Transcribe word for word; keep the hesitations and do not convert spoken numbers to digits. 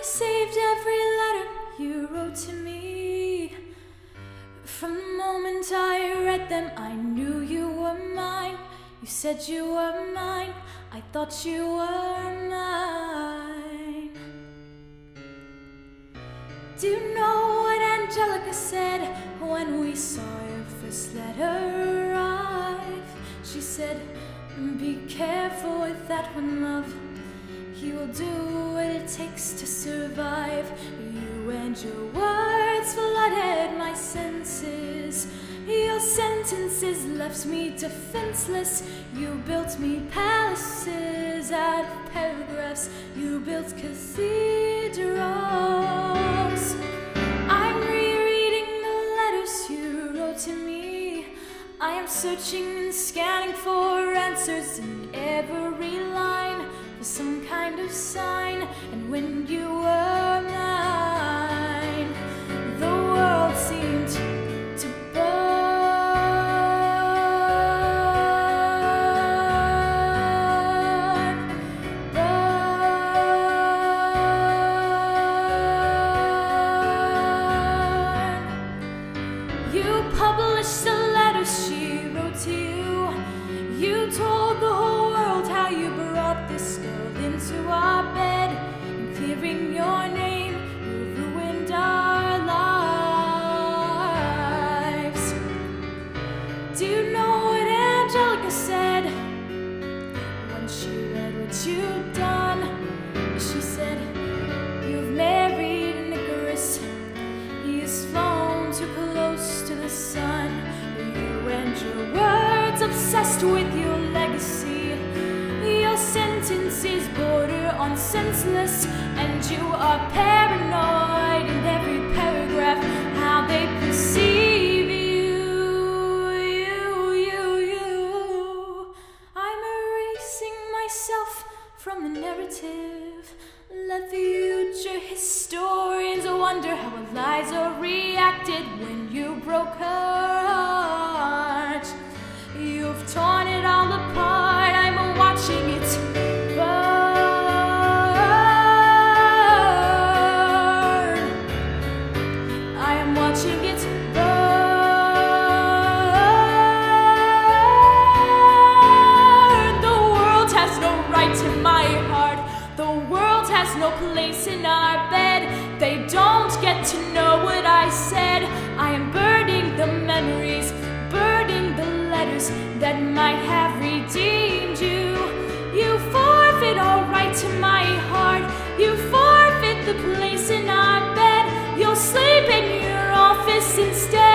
saved every letter you wrote to me. From the moment I read them, I knew you were mine. You said you were mine, I thought you were mine. Do you know what Angelica said when we saw your first letter arrive? She said, be careful with that one, love. He will do what it takes to survive. You and your words flooded my senses. Your sentences left me defenseless. You built me palaces out of paragraphs. You built cathedrals. I'm rereading the letters you wrote to me. I am searching and scanning for answers in every line, for some kind of sign. And when you were mine, the world seemed to burn, burn. You published the letters she wrote to you. You told the whole world how you brought this girl into our bed, and clearing your name, you ruined our lives. Do you know what Angelica said when she read what you'd done? She said, you've married Icarus. He is flown too close to the sun. You and your words obsessed with your legacy. Your sentences border on senseless, and you are paranoid in every paragraph how they perceive you, you, you, you. I'm erasing myself from the narrative. Let the future historians wonder how Eliza reacted when you broke her heart. You've torn it all apart. I'm watching it burn. I am watching it burn. The world has no right to my heart. The world has no place in our bed. They don't get to know what I said. I am burning the memories, burning the letters that might have redeemed you. You forfeit all right to my heart. You forfeit the place in our bed. You'll sleep in your office instead.